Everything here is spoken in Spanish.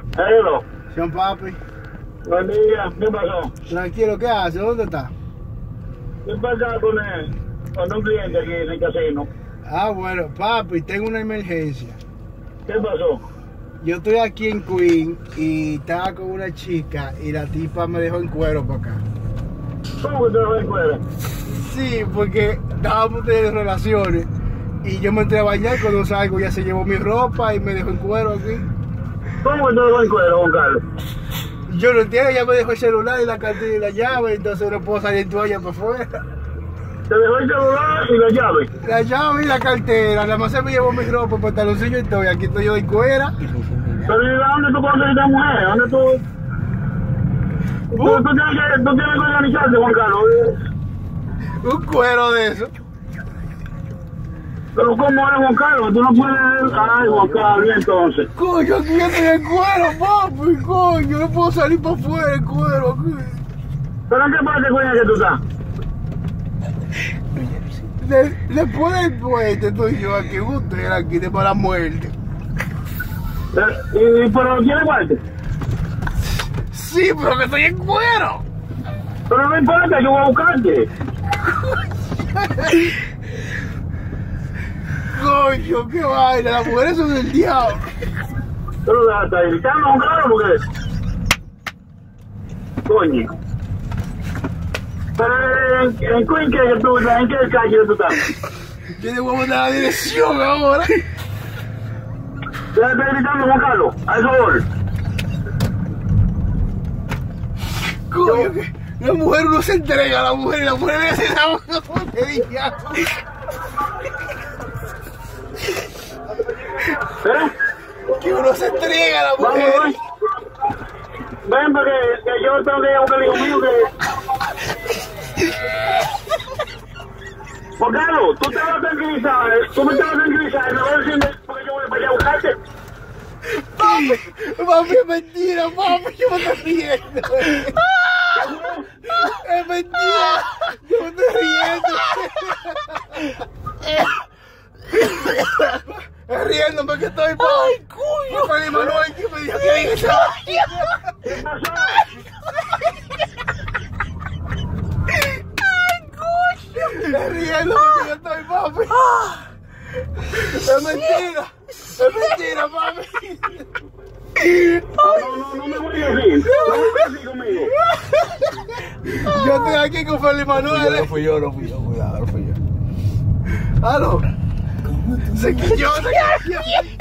Hello. Sean papi. Buen día. ¿Qué pasó? Tranquilo, ¿qué hace? ¿Dónde está? ¿Qué pasa con un cliente aquí en el casino? Ah, bueno, papi, tengo una emergencia. ¿Qué pasó? Yo estoy aquí en Queen y estaba con una chica y la tipa me dejó en cuero para acá. ¿Cómo que te lo recuerdas? Sí, porque estábamos teniendo relaciones y yo me entré a bañar, cuando salgo ya se llevó mi ropa y me dejó en cuero aquí. ¿Cómo que te lo recuerdas, Juan Carlos? Yo no entiendo, ella me dejó el celular y la cartera y la llave, entonces no puedo salir en toalla para afuera. Te dejó el celular y la llave. La llave y la cartera, nada más se me llevó mi ropa, pantaloncillo y todo, y aquí estoy yo en cuera. Pero ¿y dónde tú conseguiste a esta mujer? ¿Dónde tú? Tú tienes que organizarte, Juan Carlos. Un cuero de eso. Pero ¿cómo es, Juan Carlos? Tú no puedes... Ay, Juan Carlos, ¿y entonces? Coño, aquí yo estoy en cuero, papi, coño, no puedo salir para afuera en cuero aquí. ¿Pero en qué parte, coño, que tú estás? Después del puente estoy yo aquí, usted aquí de mala muerte. ¿Pero tiene parte? Sí, pero que estoy en cuero. Pero no importa, yo voy a buscarte. Coño, qué vaina, las mujeres son del diablo. Pero déjate ahí gritando, Juan Carlos, porque... Coño. Pero en Queen, ¿en qué calle tú estás? Yo le voy a mandar la dirección ahora. Déjate gritando, Juan Carlos, a eso voy. Coño, que la mujer no se entrega a la mujer y la mujer le hace la porquería. Que uno se entrega a la mujer. Vamos, ven, porque yo tengo que ir a buscar el hijo mío que... Juan Carlos, tú te vas a tranquilizar, tú me te vas a tranquilizar y me vas a decir porque yo voy para allá a buscarte. Papi, es mentira, papi, yo me estoy riendo. Es mentira, yo me estoy riendo. Riéndome que estoy, papi. Ay, cuyo. Fue el Manuel que me dijo que diga esa vaina. ¿Qué pasó? Riendo porque yo estoy, papi. Es mentira, papi. No me voy a decir, no me voy a decir conmigo. Yo estoy aquí con Felipe Manuel. No fui yo, cuidado, no fui yo. Ah, no. Se quilló.